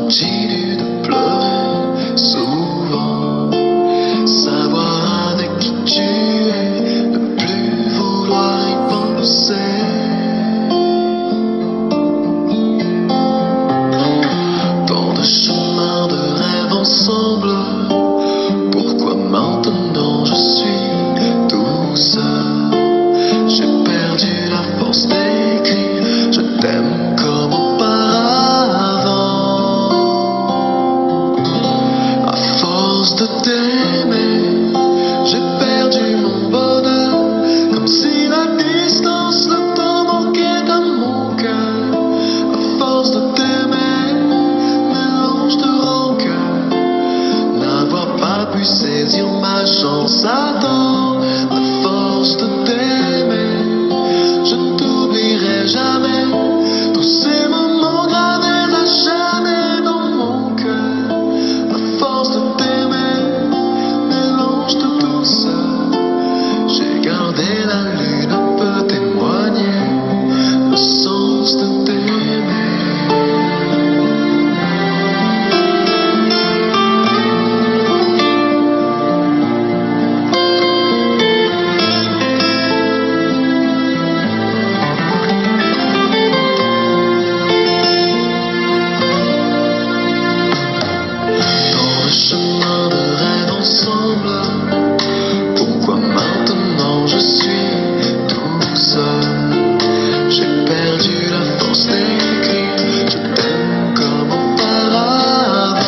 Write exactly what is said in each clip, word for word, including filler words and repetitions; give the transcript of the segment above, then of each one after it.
continue de pleurer souvent. Savoir avec qui tu es, ne plus vouloir y penser. Tant de chemins, de rêves ensemble. Pourquoi maintenant je suis tout seul? J'ai perdu la force d'écrire, je t'aime comme auparavant. À force de t'aimer, j'ai perdu mon bonheur, comme si la distance, le temps manquait à mon cœur. À force de t'aimer, mélange de rancœur, n'avoir pas pu saisir ma chance à temps. À force de t'aimer, je ne t'oublierai jamais. Tous ces moments gravés à jamais dans mon cœur. À force de t'aimer, mélange de douceur, j'ai gardé la lune peut témoigner le sens de t'aimer. Chemin de rêve ensemble. Pourquoi maintenant je suis tout seul? J'ai perdu la force d'écrire, je t'aime comme auparavant.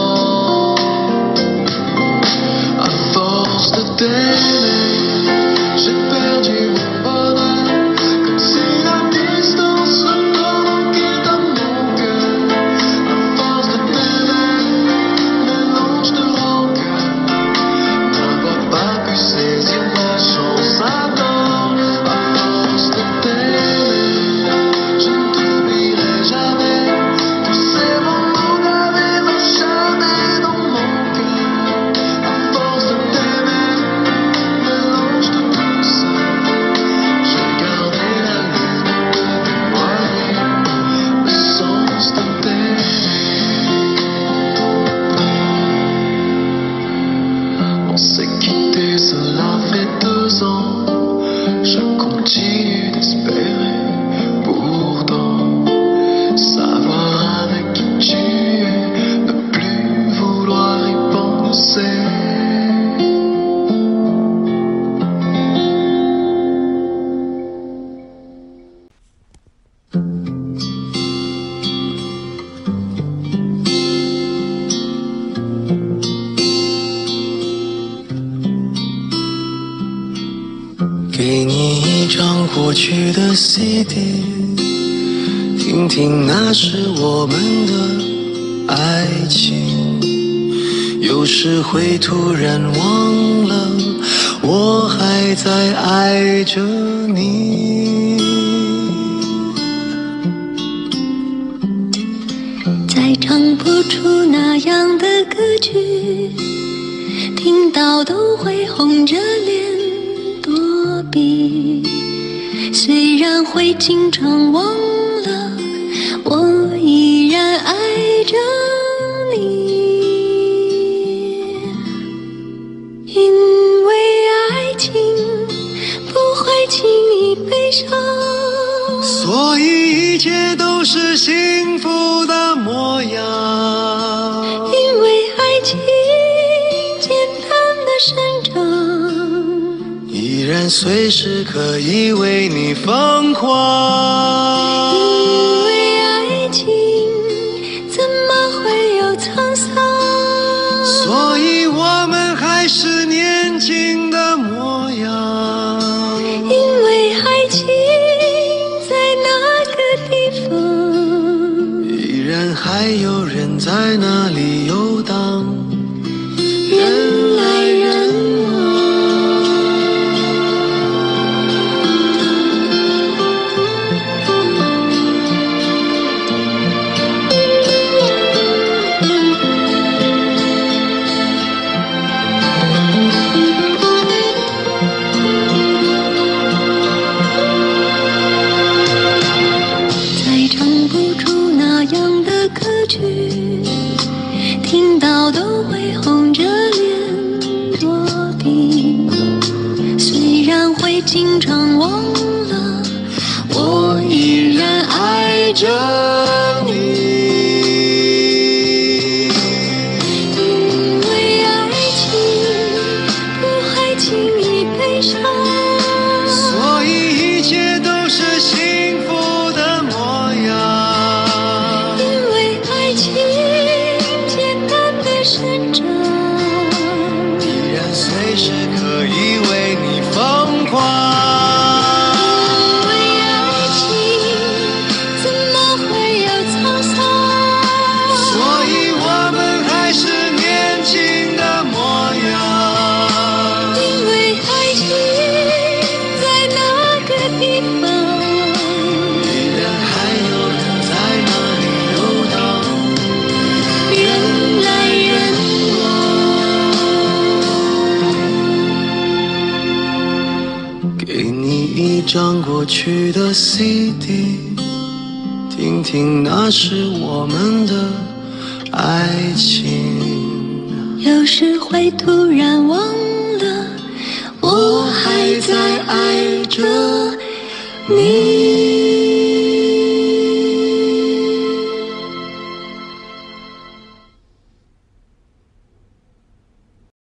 À force de t'aimer, j'ai perdu mon bonheur, comme si la distance, le temps manquait à mon cœur. À force de t'aimer, mélange de rancœur, n'avoir pas pu saisir ma chance à temps. À force de t'aimer, je ne t'oublierai jamais. Tous ces moments gravés à jamais dans mon cœur. À force de t'aimer, mélange de douceur, j'ai gardé la lune de témoigner le sens de t'aimer. On s'est quitté, cela fait deux ans. Je continue d'espérer, pourtant savoir avec qui tu es, ne plus vouloir y penser.给你一张过去的 C D， 听听那是我们的爱情。有时会突然忘了，我还在爱着你。 再唱不出那样的歌曲，听到都会红着脸躲避。虽然会经常忘了，我依然爱着你。因为爱情不会轻易悲伤， 所以一切都是幸福的模样。 因为爱情简单的生长， 依然随时可以为你疯狂。 因为爱情怎么会有沧桑， 所以我们还是年轻的模样。 因为爱情在那个地方， 依然还有人在那里游荡，人来人往。 再唱不出那样的歌曲， 常常忘了，我依然爱着你。因为爱情不会轻易悲伤， 所以一切都是幸福的模样。 因为爱情简单的生长， 依然随时可以为你疯狂。 因为爱情怎么会有沧桑， 所以我们还是年轻的模样。 因为爱情在那个地方， 依然还有人在那里游荡， 人来人往。 给你一张过去的 C D， 听听那是我们的爱情。 有时会突然忘了，我还在爱着你。